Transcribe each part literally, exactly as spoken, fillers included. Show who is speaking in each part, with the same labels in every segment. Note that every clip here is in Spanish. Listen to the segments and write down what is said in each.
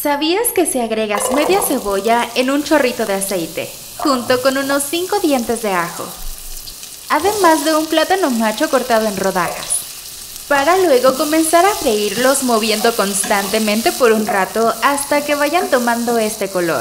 Speaker 1: ¿Sabías que si agregas media cebolla en un chorrito de aceite, junto con unos cinco dientes de ajo, además de un plátano macho cortado en rodajas, para luego comenzar a freírlos moviendo constantemente por un rato hasta que vayan tomando este color?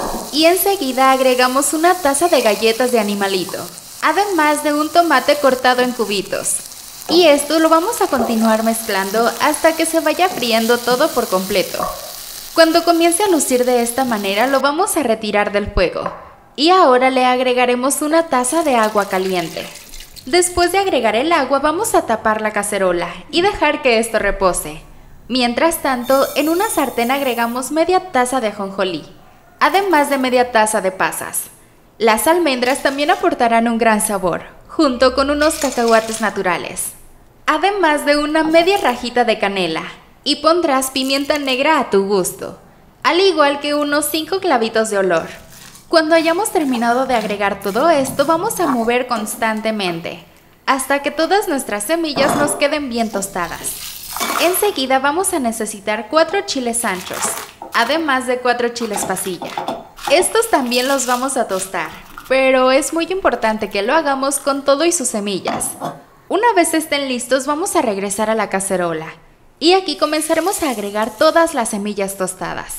Speaker 1: Y enseguida agregamos una taza de galletas de animalito, además de un tomate cortado en cubitos. Y esto lo vamos a continuar mezclando hasta que se vaya friendo todo por completo. Cuando comience a lucir de esta manera lo vamos a retirar del fuego. Y ahora le agregaremos una taza de agua caliente. Después de agregar el agua vamos a tapar la cacerola y dejar que esto repose. Mientras tanto, en una sartén agregamos media taza de ajonjolí, además de media taza de pasas. Las almendras también aportarán un gran sabor, junto con unos cacahuates naturales, además de una media rajita de canela, y pondrás pimienta negra a tu gusto, al igual que unos cinco clavitos de olor. Cuando hayamos terminado de agregar todo esto, vamos a mover constantemente, hasta que todas nuestras semillas nos queden bien tostadas. Enseguida vamos a necesitar cuatro chiles anchos, además de cuatro chiles pasilla. Estos también los vamos a tostar, pero es muy importante que lo hagamos con todo y sus semillas. Una vez estén listos, vamos a regresar a la cacerola, y aquí comenzaremos a agregar todas las semillas tostadas.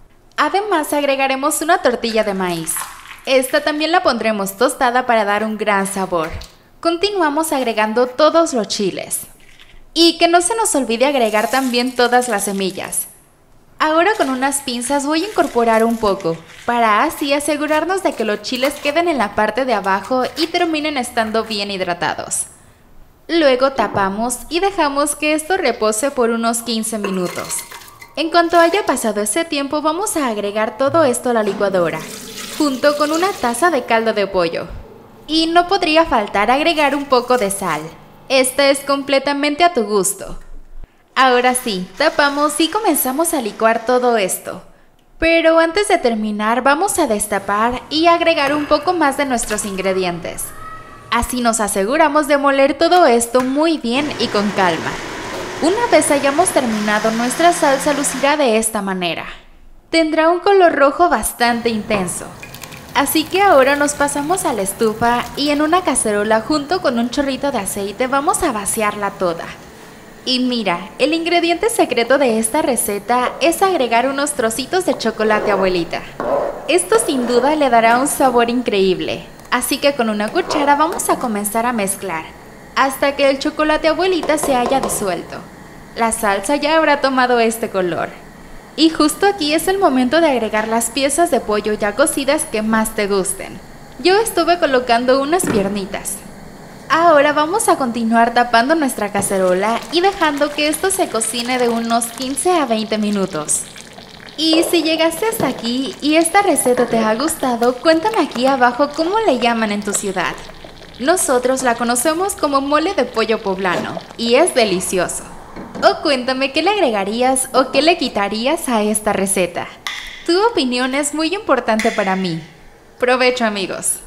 Speaker 1: Además agregaremos una tortilla de maíz. Esta también la pondremos tostada para dar un gran sabor. Continuamos agregando todos los chiles. Y que no se nos olvide agregar también todas las semillas. Ahora con unas pinzas voy a incorporar un poco, para así asegurarnos de que los chiles queden en la parte de abajo y terminen estando bien hidratados. Luego tapamos y dejamos que esto repose por unos quince minutos. En cuanto haya pasado ese tiempo vamos a agregar todo esto a la licuadora, junto con una taza de caldo de pollo. Y no podría faltar agregar un poco de sal. Esta es completamente a tu gusto. Ahora sí, tapamos y comenzamos a licuar todo esto. Pero antes de terminar vamos a destapar y agregar un poco más de nuestros ingredientes. Así nos aseguramos de moler todo esto muy bien y con calma. Una vez hayamos terminado, nuestra salsa lucirá de esta manera. Tendrá un color rojo bastante intenso. Así que ahora nos pasamos a la estufa y en una cacerola junto con un chorrito de aceite vamos a vaciarla toda. Y mira, el ingrediente secreto de esta receta es agregar unos trocitos de chocolate abuelita. Esto sin duda le dará un sabor increíble. Así que con una cuchara vamos a comenzar a mezclar, hasta que el chocolate abuelita se haya disuelto. La salsa ya habrá tomado este color. Y justo aquí es el momento de agregar las piezas de pollo ya cocidas que más te gusten. Yo estuve colocando unas piernitas. Ahora vamos a continuar tapando nuestra cacerola y dejando que esto se cocine de unos quince a veinte minutos. Y si llegaste hasta aquí y esta receta te ha gustado, cuéntame aquí abajo cómo le llaman en tu ciudad. Nosotros la conocemos como mole de pollo poblano y es delicioso. O cuéntame qué le agregarías o qué le quitarías a esta receta. Tu opinión es muy importante para mí. Provecho, amigos.